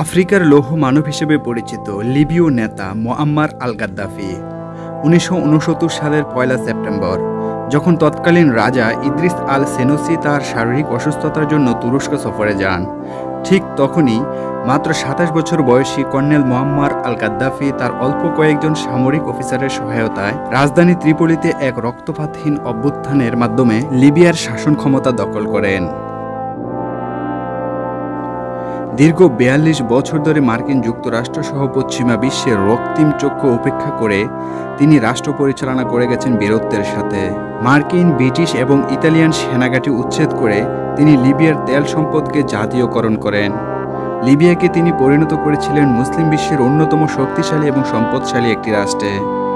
আফ্রিকার লৌহ মানব হিসেবে পরিচিত লিবীয় নেতা মুয়াম্মার আল গাদ্দাফি ১৯৬৯ সালের ১ সেপ্টেম্বর যখন তৎকালীন রাজা ইদ্রিস আল সেনুসি তার শারীরিক অসুস্থতার জন্য তুরস্ক সফরে যান, ঠিক তখনই মাত্র ২৭ বছর বয়সী কর্নেল মুয়াম্মার আল গাদ্দাফি তার অল্প কয়েকজন সামরিক অফিসারের সহায়তায় রাজধানী ত্রিপোলিতে এক রক্তপাতহীন অভ্যুত্থানের মাধ্যমে লিবিয়ার শাসন ক্ষমতা দখল করেন। দীর্ঘ ৪২ বছর ধরে মার্কিন যুক্তরাষ্ট্র সহ পশ্চিমা বিশ্বের রক্তিম চক্ষু উপেক্ষা করে তিনি রাষ্ট্র পরিচালনা করে গেছেন বীরত্বের সাথে। মার্কিন, ব্রিটিশ এবং ইতালিয়ান সেনাঘাঁটি উচ্ছেদ করে তিনি লিবিয়ার তেল সম্পদকে জাতীয়করণ করেন। লিবিয়াকে তিনি পরিণত করেছিলেন মুসলিম বিশ্বের অন্যতম শক্তিশালী এবং সম্পদশালী একটি রাষ্ট্রে।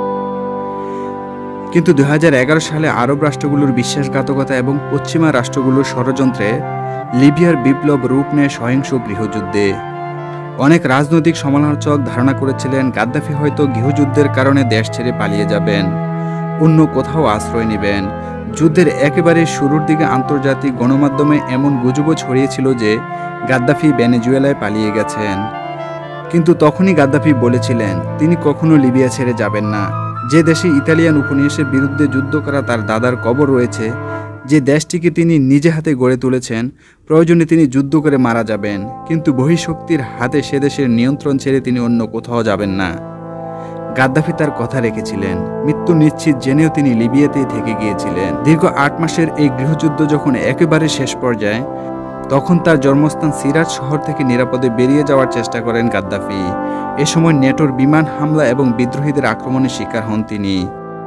কিন্তু ২০১১ সালে আরব রাষ্ট্রগুলোর বিশ্বাসঘাতকতা এবং পশ্চিমা রাষ্ট্রগুলোর ষড়যন্ত্রে লিবিয়ার বিপ্লব রূপ নেয় সহিংস গৃহযুদ্ধে। অনেক রাজনৈতিক সমালোচক ধারণা করেছিলেন গাদ্দাফি হয়তো গৃহযুদ্ধের কারণে দেশ ছেড়ে পালিয়ে যাবেন, অন্য কোথাও আশ্রয় নেবেন। যুদ্ধের একেবারে শুরুর দিকে আন্তর্জাতিক গণমাধ্যমে এমন গুজবও ছড়িয়েছিল যে গাদ্দাফি ভেনেজুয়েলায় পালিয়ে গেছেন। কিন্তু তখনই গাদ্দাফি বলেছিলেন তিনি কখনো লিবিয়া ছেড়ে যাবেন না। যে দেশে ইতালিয়ান উপনিবেশের বিরুদ্ধে যুদ্ধ করা তার দাদার কবর রয়েছে, যে দেশটিকে তিনি নিজে হাতে গড়ে তুলেছেন, প্রয়োজনে তিনি যুদ্ধ করে মারা যাবেন, কিন্তু বহিঃশক্তির হাতে সে দেশের নিয়ন্ত্রণ ছেড়ে তিনি অন্য কোথাও যাবেন না। গাদ্দাফি তার কথা রেখেছিলেন। মৃত্যু নিশ্চিত জেনেও তিনি লিবিয়াতেই থেকে গিয়েছিলেন। দীর্ঘ ৮ মাসের এই গৃহযুদ্ধ যখন একেবারে শেষ পর্যায়ে, তখন তার জন্মস্থান সিরাজ শহর থেকে নিরাপদে বেরিয়ে যাওয়ার চেষ্টা করেন গাদ্দাফি। এ সময় নেটোর বিমান হামলা এবং বিদ্রোহীদের আক্রমণের শিকার হন তিনি।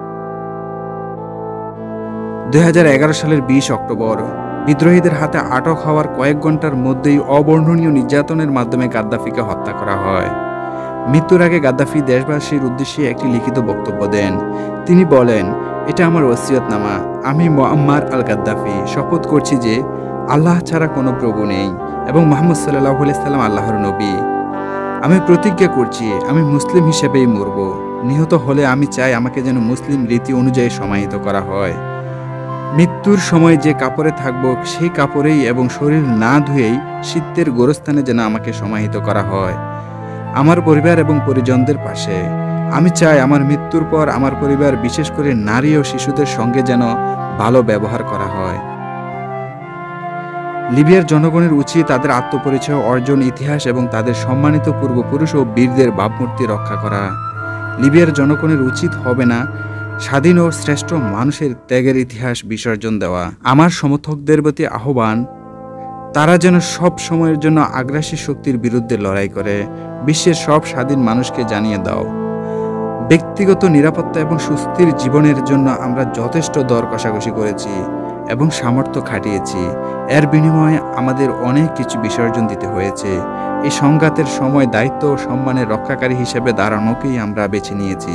২০১১ সালের ২০ অক্টোবর বিদ্রোহীদের হাতে আটক হওয়ার কয়েক ঘন্টার মধ্যেই অবর্ণনীয় নির্যাতনের মাধ্যমে গাদ্দাফিকে হত্যা করা হয়। মৃত্যুর আগে গাদ্দাফি দেশবাসীর উদ্দেশ্যে একটি লিখিত বক্তব্য দেন। তিনি বলেন, এটা আমার ওসিয়তনামা। আমি মুয়াম্মার আল গাদ্দাফি শপথ করছি যে আল্লাহ ছাড়া কোনো প্রভু নেই এবং মুহাম্মদ সাল্লাল্লাহু আলাইহি সাল্লাম আল্লাহর নবী। আমি প্রতিজ্ঞা করছি আমি মুসলিম হিসেবেই মরব। নিহত হলে আমি চাই আমাকে যেন মুসলিম রীতি অনুযায়ী সমাহিত করা হয়। মৃত্যুর সময় যে কাপড়ে থাকব সেই কাপড়েই এবং শরীর না ধুয়েই শীতের গোরস্থানে যেন আমাকে সমাহিত করা হয়, আমার পরিবার এবং পরিজনদের পাশে। আমি চাই আমার মৃত্যুর পর আমার পরিবার, বিশেষ করে নারী ও শিশুদের সঙ্গে যেন ভালো ব্যবহার করা হয়। লিবিয়ার জনগণের উচিত তাদের আত্মপরিচয় অর্জন, ইতিহাস এবং তাদের সম্মানিত পূর্বপুরুষ ও বীরদের ভাবমূর্তি রক্ষা করা। লিবিয়ার জনগণের উচিত হবে না স্বাধীন ও শ্রেষ্ঠ মানুষের ত্যাগের ইতিহাস বিসর্জন দেওয়া। আমার সমর্থকদের প্রতি আহ্বান, তারা যেন সব সময়ের জন্য আগ্রাসী শক্তির বিরুদ্ধে লড়াই করে। বিশ্বের সব স্বাধীন মানুষকে জানিয়ে দাও, ব্যক্তিগত নিরাপত্তা এবং সুস্থির জীবনের জন্য আমরা যথেষ্ট দর কষাকষি করেছি এবং সামর্থ্য খাটিয়েছি। এর বিনিময়ে আমাদের অনেক কিছু বিসর্জন দিতে হয়েছে। এই সংঘাতের সময় দায়িত্ব ও সম্মানের রক্ষাকারী হিসেবে দাঁড়ানোকেই আমরা বেছে নিয়েছি।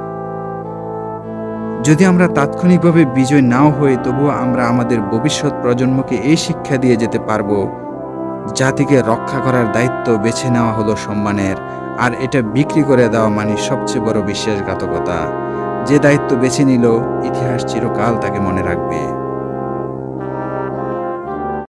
যদি আমরা তাৎক্ষণিকভাবে বিজয় নাও হই, তবুও আমরা আমাদের ভবিষ্যৎ প্রজন্মকে এই শিক্ষা দিয়ে যেতে পারব, জাতিকে রক্ষা করার দায়িত্ব বেছে নেওয়া হলো সম্মানের, আর এটা বিক্রি করে দেওয়া মানে সবচেয়ে বড় বিশ্বাসঘাতকতা। যে দায়িত্ব বেছে নিল, ইতিহাস চিরকাল তাকে মনে রাখবে।